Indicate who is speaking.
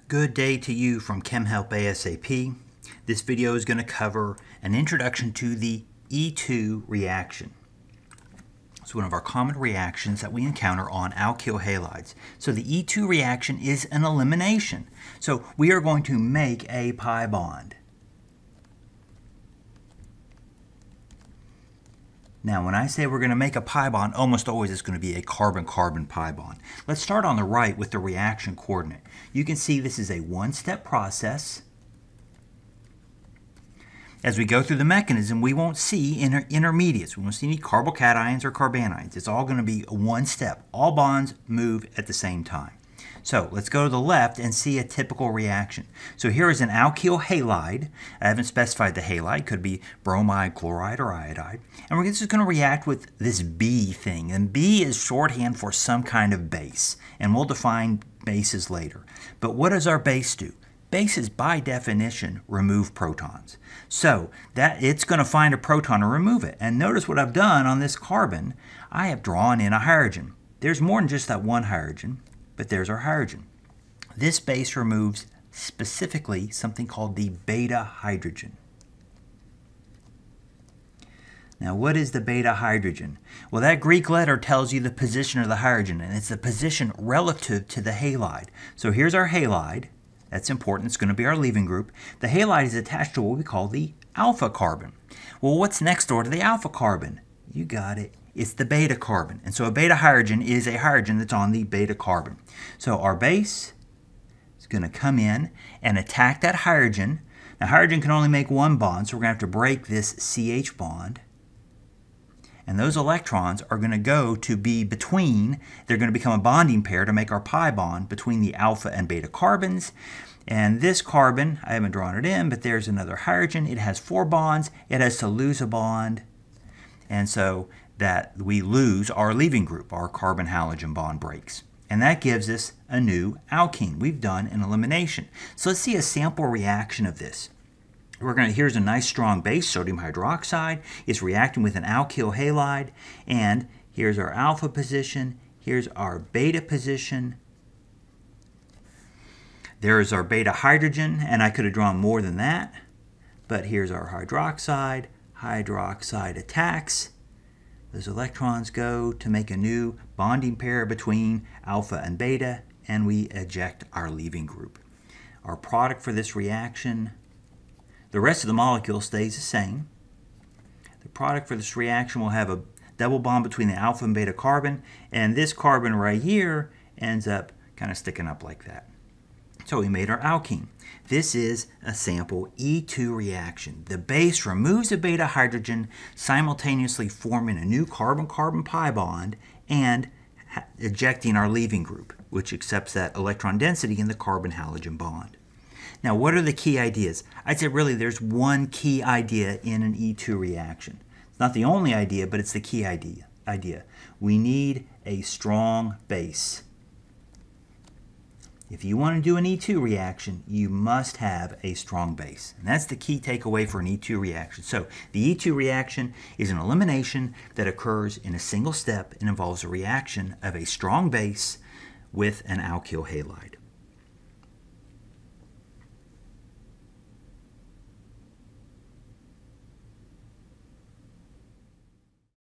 Speaker 1: Good day to you from Chem Help ASAP. This video is going to cover an introduction to the E2 reaction. It's one of our common reactions that we encounter on alkyl halides. So the E2 reaction is an elimination. So we are going to make a pi bond. Now, when I say we're going to make a pi bond, almost always it's going to be a carbon-carbon pi bond. Let's start on the right with the reaction coordinate. You can see this is a one-step process. As we go through the mechanism, we won't see intermediates. We won't see any carbocations or carbanions. It's all going to be one step. All bonds move at the same time. So let's go to the left and see a typical reaction. So here is an alkyl halide. I haven't specified the halide. Could be bromide, chloride, or iodide. And we're just going to react with this B thing. And B is shorthand for some kind of base. And we'll define bases later. But what does our base do? Bases, by definition, remove protons. So that it's going to find a proton and remove it. And notice what I've done on this carbon. I have drawn in a hydrogen. There's more than just that one hydrogen. But there's our hydrogen. This base removes specifically something called the beta hydrogen. Now, what is the beta hydrogen? Well, that Greek letter tells you the position of the hydrogen, and it's the position relative to the halide. So here's our halide. That's important. It's going to be our leaving group. The halide is attached to what we call the alpha carbon. Well, what's next door to the alpha carbon? You got it. It's the beta carbon. And so a beta hydrogen is a hydrogen that's on the beta carbon. So our base is going to come in and attack that hydrogen. Now, hydrogen can only make one bond, so we're going to have to break this CH bond. And those electrons are going to go to be between, they're going to become a bonding pair to make our pi bond between the alpha and beta carbons. And this carbon, I haven't drawn it in, but there's another hydrogen. It has 4 bonds. It has to lose a bond. And so that we lose our leaving group, our carbon-halogen bond breaks. And that gives us a new alkene. We've done an elimination. So let's see a sample reaction of this. Here's a nice strong base, sodium hydroxide. It's reacting with an alkyl halide. And here's our alpha position. Here's our beta position. There's our beta hydrogen, and I could have drawn more than that. But here's our hydroxide. Hydroxide attacks. Those electrons go to make a new bonding pair between alpha and beta, and we eject our leaving group. Our product for this reaction, the rest of the molecule stays the same. The product for this reaction will have a double bond between the alpha and beta carbon, and this carbon right here ends up kind of sticking up like that. So we made our alkene. This is a sample E2 reaction. The base removes a beta hydrogen, simultaneously forming a new carbon-carbon pi bond and ejecting our leaving group, which accepts that electron density in the carbon-halogen bond. Now, what are the key ideas? I'd say really there's one key idea in an E2 reaction. It's not the only idea, but it's the key idea. We need a strong base. If you want to do an E2 reaction, you must have a strong base. And that's the key takeaway for an E2 reaction. So the E2 reaction is an elimination that occurs in a single step and involves a reaction of a strong base with an alkyl halide.